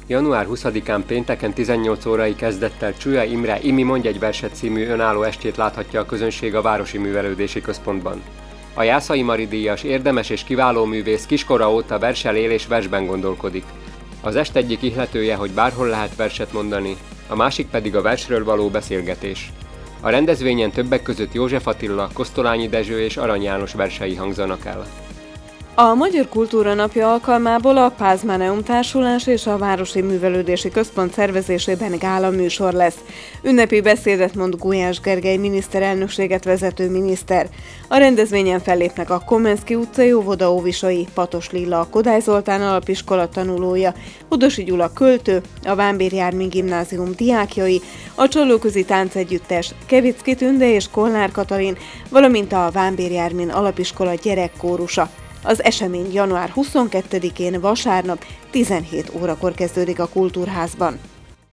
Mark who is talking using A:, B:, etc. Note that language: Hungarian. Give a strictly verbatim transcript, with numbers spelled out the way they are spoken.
A: január huszadikán pénteken tizennyolc órai kezdettel Csúlya Imre Imi mondj egy verset című önálló estét láthatja a közönség a Városi Művelődési Központban. A Jászai Mari díjas érdemes és kiváló művész kiskora óta verssel él és versben gondolkodik. Az est egyik ihletője, hogy bárhol lehet verset mondani, a másik pedig a versről való beszélgetés. A rendezvényen többek között József Attila, Kosztolányi Dezső és Arany János versei hangzanak el.
B: A Magyar Kultúra Napja alkalmából a Pázmáneum Társulás és a Városi Művelődési Központ szervezésében gála műsor lesz. Ünnepi beszédet mond Gulyás Gergely miniszterelnökséget vezető miniszter. A rendezvényen fellépnek a Komenszky utcai óvoda óvisai, Patos Lilla a Kodály Zoltán alapiskola tanulója, Hodosi Gyula költő, a Vámbér Jármin gimnázium diákjai, a Csollóközi Táncegyüttes, Kevicki Tünde és Kolnár Katalin, valamint a Vámbér Jármin alapiskola gyerekkórusa. Az esemény január huszonkettedikén vasárnap tizenhét órakor kezdődik a Kultúrházban.